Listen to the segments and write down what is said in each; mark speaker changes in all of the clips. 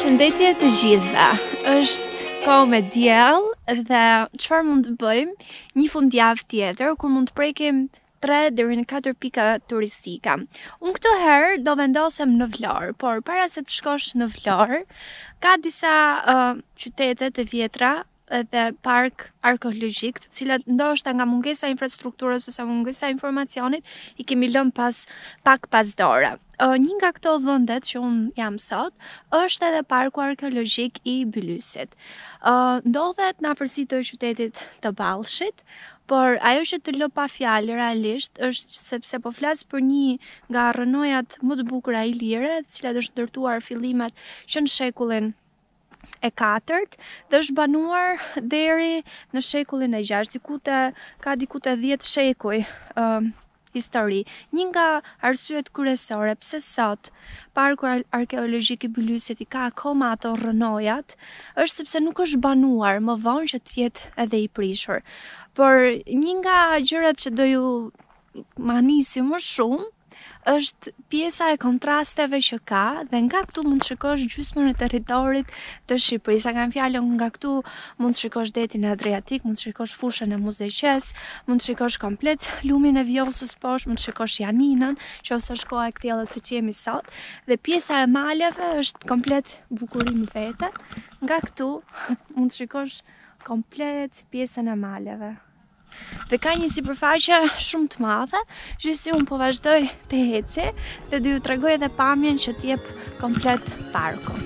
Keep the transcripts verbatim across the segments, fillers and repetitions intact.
Speaker 1: Përshëndetje të gjithëve. Është kohë me diell dhe çfarë mund të bëjmë një fundjavë tjetër kur mund të prekim tre deri në katër pika turistike. Unë këtë herë do vendosem në Vlorë, por para se të shkosh në Vlorë, ka disa uh, qytete të vjetra edhe park arkeologjik, të cilat ndoshta nga mungesa e infrastrukturës ose mungesa e informacionit i kemi lënë pas pak pas dore. Uh, një nga këto vendet që unë jam sot është edhe parku arkeologjik i Bylisit. Uh, ndodhet në afërsi të qytetit të Ballshit, por ajo që të lë pa fjalë realisht është sepse po flas për një nga rrënojat më të bukura ilire, të cilat është ndërtuar fillimet që në shekullin e katërt dhe është banuar deri në shekullin e gjashtë, dikute ka dikute dhjetë shekuj uh, histori. Një nga arsyet kryesore pse sot parku arkeologjik i Bylisit i ka akoma ato rrënojat është sepse nuk është banuar, më vonë që të jetë edhe i prishur. Por një nga gjërat që do ju manisi më shumë është pjesa e kontrasteve që ka dhe nga këtu mund të shikosh gjysmën e territorit të Shqipërisë. Kanë fjalën nga këtu mund të shikosh detin e Adriatikut, mund të shikosh fushën e Muzeqes, mund të shikosh komplet lumin e Vjosës poshtë, mund të shikosh Janinën, që ose është koha e kthellit siç jemi sot, dhe pjesa e maleve është komplet bukurim vete. Nga këtu mund të shikosh komplet pjesën e maleve. Dhe ka një sipërfaqe shumë të madhe, që si unë po vazhdoj të eci dhe do ju tregoj edhe pamjen që t'jep komplet parku.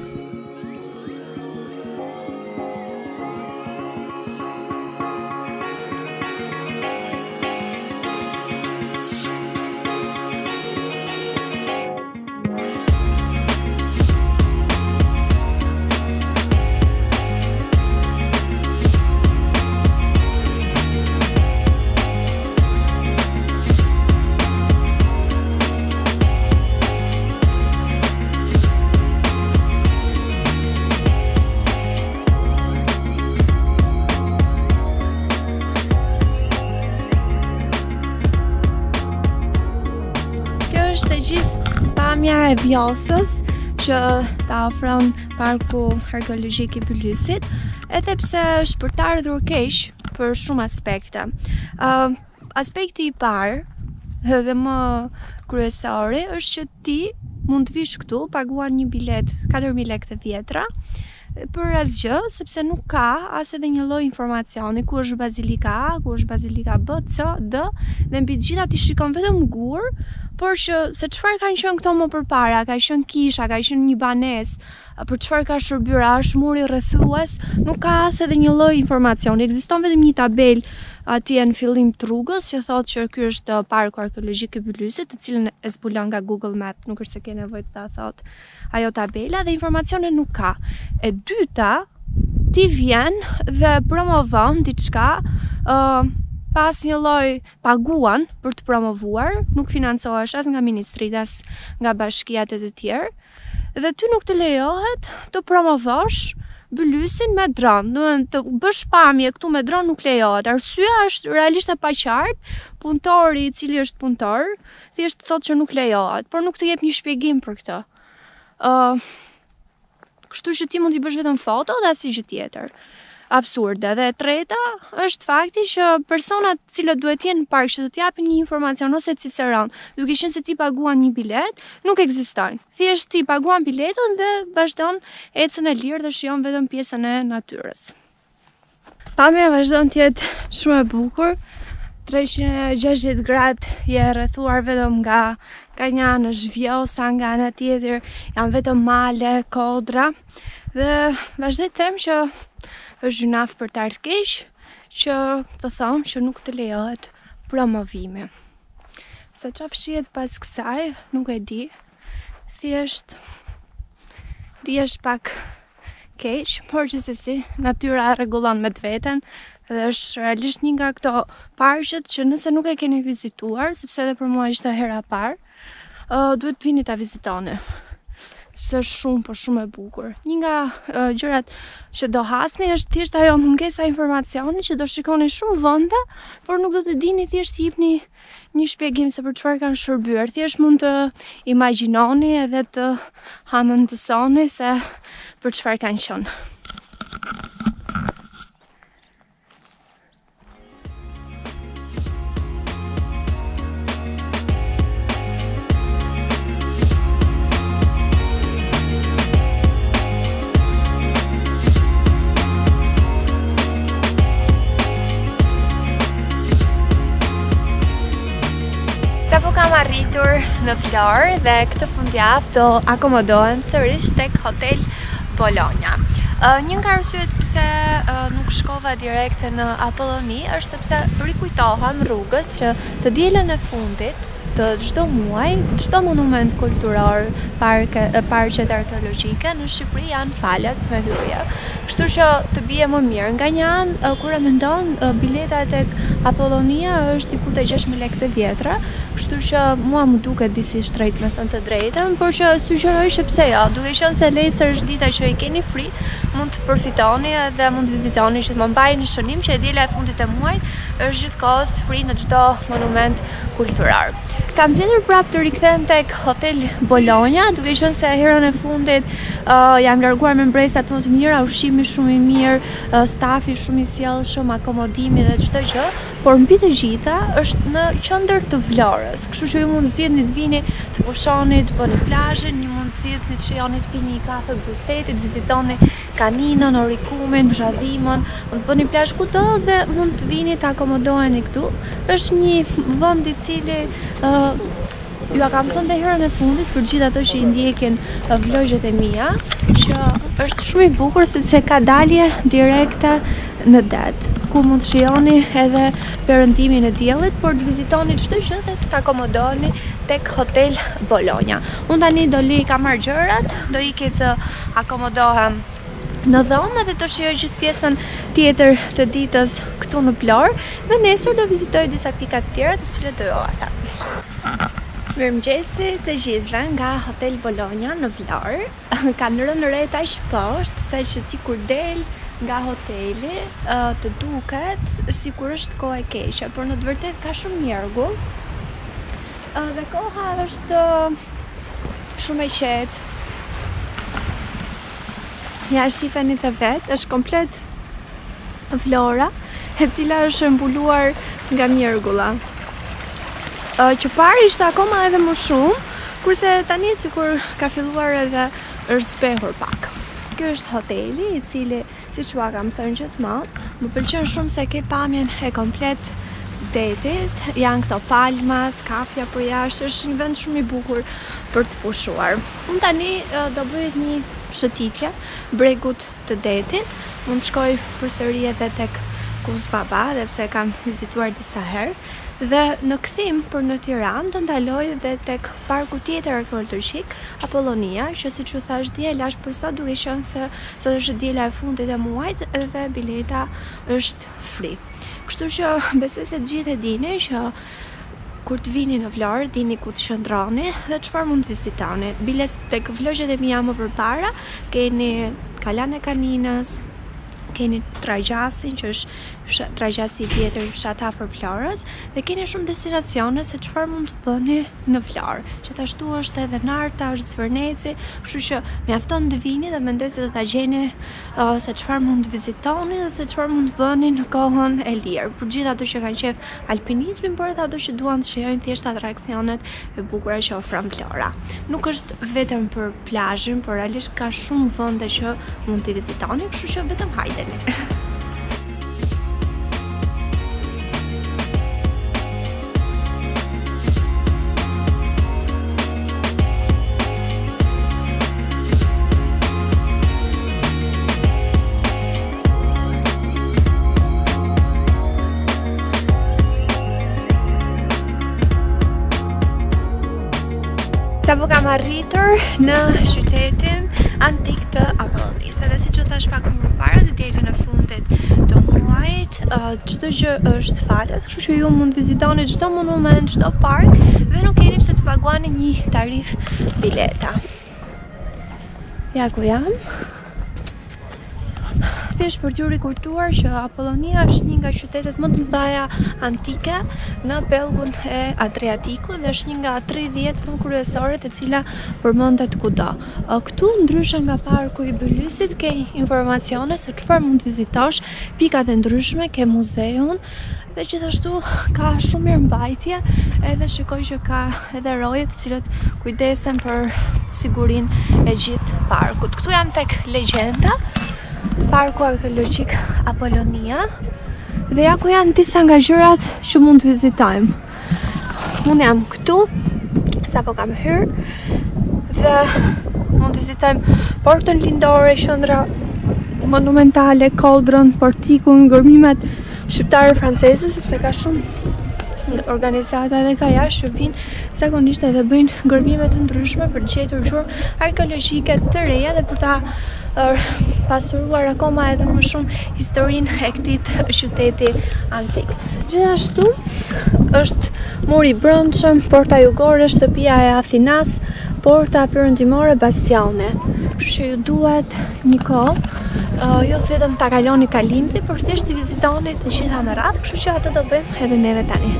Speaker 1: Është e gjithë pamja e Vjosës që ta ofron parku arkeologjik i Bylisit, edhe pse është për të ardhur keq për shumë aspekte. Uh, aspekti i parë edhe më kryesori është që ti mund të vish këtu, paguan një bilet katër mijë lekë të vjetra, për asgjë, sepse nuk ka as edhe një lloj informacioni ku është bazilika A, ku është bazilika B, C, D, dhe mbi të gjitha ti shikon vetëm gur, por që se çfarë kanë qenë këto më përpara, ka qenë kisha, ka qenë një banesë, për çfarë ka shërbyer, a është muri rrethues, nuk ka as edhe një lloj informacioni. Ekziston vetëm një tabel atje në fillim të rrugës që thotë që ky është parku arkeologjik i Bylisit, të cilën e zbulon nga Google Maps, nuk është se ke nevojë të ta thotë ajo tabela, dhe informacione nuk ka. E dyta, ti vjen dhe promovon diçka uh, pas një lloj paguan për të promovuar, nuk financohesh as nga ministrit, as nga bashkiat e të tjerë, dhe ty nuk të lejohet të promovosh Bylisin me dron, domethënë të bësh pamje këtu me dron nuk lejohet. Arsyeja është realisht e paqartë, punëtori i cili është punëtor, thjesht thotë që nuk lejohet, por nuk të jep një shpjegim për këtë. Ë, uh, kështu që ti mund t'i bësh vetëm foto dhe asnjë gjë tjetër. Absurde. Dhe e treta është fakti që personat cilët duhet jenë në park që të t'japin një informacion ose ciceron, duke qenë se ti paguan një bilet, nuk ekzistojnë. Thjesht ti paguan biletën dhe vazhdon ecën e lirë dhe shijon vetëm pjesën e natyrës. Pamja vazhdon të jetë shumë e bukur. treqind e gjashtëdhjetë gradë je rrethuar vetëm nga ka një anë është Vjosa, nga ana tjetër janë vetëm male, kodra, dhe vazhdoj të them që është gjunaf për të ardhur keq, që të them që nuk të lejohet promovimi. Se çfarë fshihet pas kësaj, nuk e di. Thjesht dihesh pak keq, por gjithsesi natyra rregullon me të veten dhe është realisht një nga këto parqet që nëse nuk e keni vizituar, sepse edhe për mua ishte hera e parë, uh, duhet të vini ta vizitoni. sepse është shumë po shumë e bukur. Një nga uh, gjërat që do hasni është thjesht ajo mungesa informacioni që do shikoni shumë vende, por nuk do të dini thjesht jepni një shpjegim se për çfarë kanë shërbyer. Thjesht mund të imagjinoni edhe të hamendësoni se për çfarë kanë qenë. Kam arritur në Vlorë dhe këtë fundjavë do akomodohem sërish tek Hotel Apolonia. Uh, një nga arsyet pse uh, nuk shkova direkte në Apoloni është sepse rikujtohem rrugës që të dielën e fundit të çdo muaj, çdo monument kulturor, parke, parqet arkeologjike në Shqipëri janë falas me hyrje. Kështu që të bie më mirë. Nga një anë, kur e mendon, bileta tek Apolonia është diku te gjashtë mijë lekë të vjetra, kështu që mua më duket disi shtrejt me thënë të drejtën, por që sugjeroj që pse jo, duke qenë se lesër është dita që i keni frit, mund të përfitoni edhe mund të vizitoni që të më mbajini shënim që e diela e fundit e muajit është gjithkohës free në çdo monument kulturor. Kam zgjedhur prapë të rikthehem tek Hotel Apolonia, duke qenë se herën e fundit uh, jam larguar me mbresat më të mira, ushqimi shumë i mirë, uh, stafi shumë i sjellshëm, akomodimi dhe çdo gjë, por mbi të gjitha është në qendër të Vlorës. Kështu që ju mund të zgjidhni të vini të pushoni, të bëni plazhin, ju mund të zgjidhni të shijoni të pini një kafe busteti, të vizitoni kaninën, orikumin, radhimën, mund të bëni plazh kudo dhe mund të vini të akomodoheni këtu. Është një vend i cili uh, ju a kam thënë dhe herën e fundit për gjithë ato që i ndjekin vlogjet e mia, që është shumë i bukur sepse ka dalje direkte në det, ku mund të shijoni edhe perëndimin e diellit, por të vizitoni çdo gjë dhe të akomodoheni tek Hotel Apolonia. Unë tani do li ka marr gjërat, do iki të akomodohem në dhomë dhe të shijoj gjithë pjesën tjetër të ditës këtu në Vlorë dhe nesër do vizitoj disa pika të tjera të cilat do ata. Mirëmëngjesi të gjithëve nga Hotel Apolonia në Vlorë. Kanë rënë re aq poshtë se që ti kur del nga hoteli të duket sikur është kohë e keqe, por në të vërtetë ka shumë mjergull dhe koha është shumë e qetë. Ja shifeni të vetë, është komplet Vlora, e cila është mbuluar nga mjergulla. Uh, që parë ishte akoma edhe më shumë, kurse tani sikur ka filluar edhe është zbehur pak. Kjo është hoteli i cili, siç ua kam thënë gjithmonë, më pëlqen shumë se ke pamjen e komplet detit, janë këto palmat, kafja për jashtë, është një vend shumë i bukur për të pushuar. Unë tani uh, do bëj një shëtitje bregut të detit, mund të shkoj përsëri edhe tek Kuz Baba, dhe pse kam vizituar disa herë, dhe në kthim për në Tiranë do ndaloj dhe tek parku tjetër arkeologjik Apolonia, që siç u thash diela është për sot, duke qenë se sot është diela e fundit e muajit dhe bileta është free. Kështu që besoj se të gjithë e dini që kur të vini në Vlorë, dini ku të qëndroni dhe çfarë mund të vizitoni. Biles tek vlogjet e mia më përpara, keni Kalan e Kaninës, keni Trajgjasin, që është Trajgjasi i vjetër i fshat afër Vlorës, dhe keni shumë destinacione se çfarë mund të bëni në Vlorë. Gjithashtu është edhe Narta, është Zvërneci, kështu që mjafton të vini dhe mendoj se do ta gjeni uh, se çfarë mund të vizitoni dhe se çfarë mund të bëni në kohën e lirë. Për gjithë ato që kanë qef alpinizmin, por edhe ato që duan të shijojnë thjesht atraksionet e bukura që ofron Vlora. Nuk është vetëm për plazhin, por realisht ka shumë vende që mund të vizitoni, kështu që vetëm hajdeni. Sapo kam arritur në qytetin antik të Apolonisë, dhe siç u thash pak më parë, të dielën e fundit të muajit, çdo gjë është falas, kështu që ju mund vizitoni çdo monument, çdo park dhe nuk keni pse të paguani një tarif bileta. Ja ku jam. Thjesht për t'ju rikurtuar që Apolonia është një nga qytetet më të mëdha antike në pellgun e Adriatikut dhe është një nga tridhjetë më kryesore të cila përmendet kudo. Këtu ndryshe nga parku i Bylisit ke informacione se çfarë mund të vizitosh, pikat e ndryshme, ke muzeun dhe gjithashtu ka shumë mirëmbajtje, edhe shikoj që ka edhe roje të cilët kujdesen për sigurinë e gjithë parkut. Këtu jam tek legjenda, parku arkeologjik Apolonia, dhe ja ku janë disa nga gjërat që mund të vizitojmë. Unë jam këtu, sapo kam hyrë, dhe mund të vizitojmë portën lindore, qendra monumentale, kodrën, portikun, ngërmimet shqiptare franceze, sepse ka shumë organizata edhe ka jashtë që vinë zakonisht edhe bëjnë ngërmime të ndryshme për të gjetur gjëra arkeologjike të reja dhe për ta uh, pasuruar akoma edhe më shumë historinë e këtij qyteti antik. Gjithashtu është muri i brendshëm, porta jugore, shtëpia e Athinas, porta perëndimore, bastione. Kështu që ju duhet një kohë, uh, jo vetëm ta kaloni kalimthi, por thjesht të vizitoni të gjitha me radhë, kështu që atë do bëjmë edhe neve tani.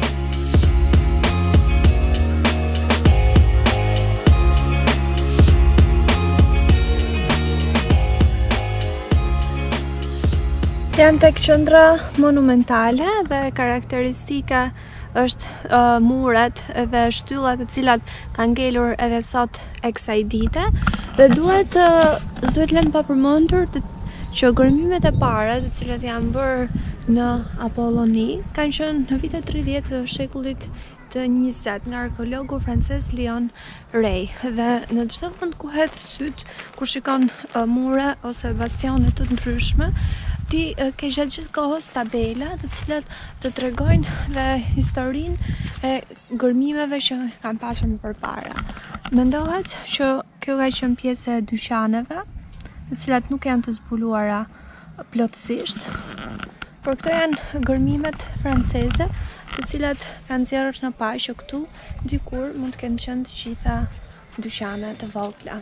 Speaker 1: Jam tek qendra monumentale dhe karakteristike është uh, muret dhe shtyllat të cilat kanë ngelur edhe sot e kësaj dite, dhe duhet uh, duhet lënë pa përmendur që gërmimet e para të cilat janë bërë në Apoloni kanë qenë në vitet tridhjetë të shekullit të njëzet nga arkeologu francez Leon Rey, dhe në çdo vend ku hedh syt, ku shikon uh, mure ose bastione të ndryshme, ti uh, ke gjatë gjithë kohës tabela të cilat të tregojnë dhe historinë e gërmimeve që kanë pasur më përpara. Mendohet që kjo ka qenë pjesë e dyqaneve, të cilat nuk janë të zbuluara plotësisht, por këto janë gërmimet franceze, të cilat kanë nxjerrur në pa që këtu dikur mund të kenë qenë të gjitha dyqane të vogla.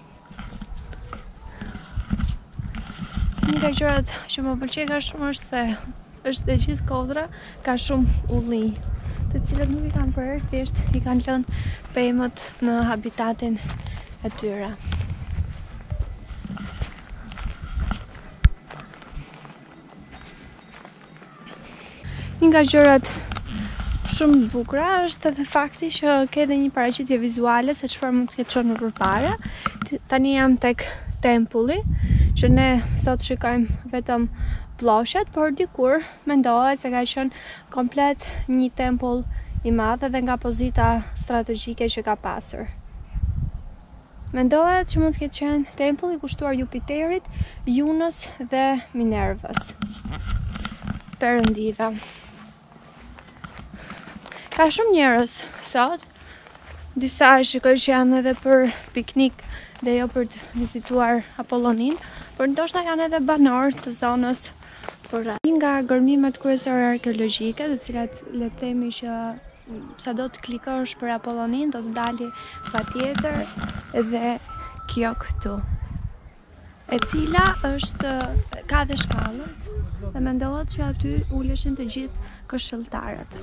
Speaker 1: Një nga gjërat që më pëlqej ka shumë është se është e gjithë kodra ka shumë ulli, të cilat nuk i kanë bërë, thjesht i kanë lënë pemët në habitatin e tyre. Një nga gjërat shumë bukura është edhe fakti që ke edhe një paraqitje vizuale se çfarë mund të ketë qenë më përpara. Tani jam tek tempulli, që ne sot shikojmë vetëm plloshet, por dikur mendohet se ka qenë komplet një tempull i madh edhe nga pozita strategjike që ka pasur. Mendohet që mund të ketë qenë tempull i kushtuar Jupiterit, Junës dhe Minervës, perëndive. Ka shumë njerëz sot, disa shikoj që janë edhe për piknik dhe jo për të vizituar Apolonin, por ndoshta janë edhe banorë të zonës përreth. Një nga gërmimet kryesore arkeologjike, të cilat le të themi që sado të klikosh për Apolonin do të dali patjetër edhe kjo këtu, e cila është ka dhe shkallën dhe mendohet që aty uleshin të gjithë këshilltarët.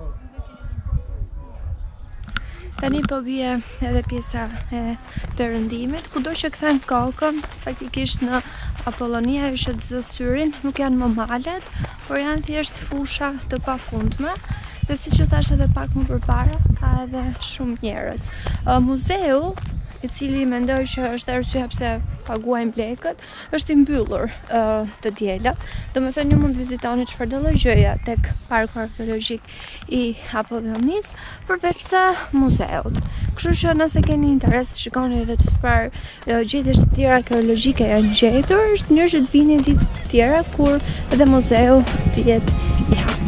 Speaker 1: Tani po bie edhe pjesa e perëndimit, kudo që kthen kokën, faktikisht në Apolonia që të zë syrin, nuk janë më malet, por janë thjesht fusha të pafundme, dhe siç u thash edhe pak më përpara, ka edhe shumë njerëz. Muzeu, i cili mendoj që është arsyeja pse paguajmë lekët, është i mbyllur uh, të diela. Domethënë ju mund të vizitoni çfarëdo lloj gjëja tek parku arkeologjik i Apollonis, përveç se muzeut. Kështu që nëse keni interes të shikoni edhe të çfarë uh, gjëra të tjera arkeologjike janë gjetur, është mirë që të vini ditë të tjera kur edhe muzeu të jetë i hapur.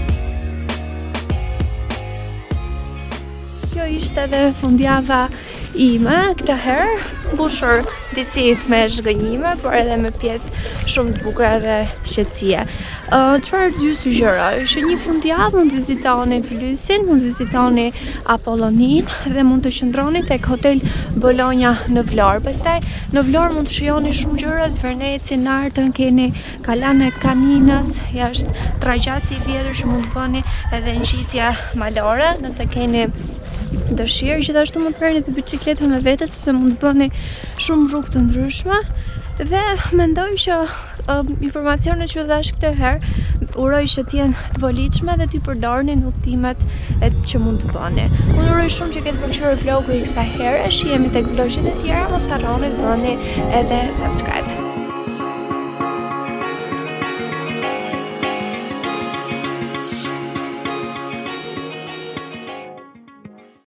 Speaker 1: Kjo ishte edhe fundjava ime këtë herë, mbushur disi me zhgënjime, por edhe me pjesë shumë të bukura dhe shqetësie. Uh, Çfarë dy sugjeroj? Që një fundjavë mund të vizitoni Bylisin, mund të vizitoni Apolonin dhe mund të qëndroni tek hotel Bologna në Vlorë. Pastaj në Vlorë mund të shijoni shumë gjëra, Zvernecin, Nartën, keni Kalan e Kaninës, jashtë trajqasi i vjetër që mund të bëni edhe ngjitje malore, nëse keni dëshirë. Gjithashtu mund të merrni edhe bicikletën me vete, sepse mund të bëni shumë rrugë të ndryshme. Dhe mendoj që uh, informacionet që dhash këtë herë, uroj që t'jenë të volitshme dhe t'i përdorni në udhëtimet e që mund të bëni. Unë uroj shumë që ketë pëlqyer vlogu i kësaj here, shihemi tek vlogjet e tjera, mos harroni të bëni edhe subscribe.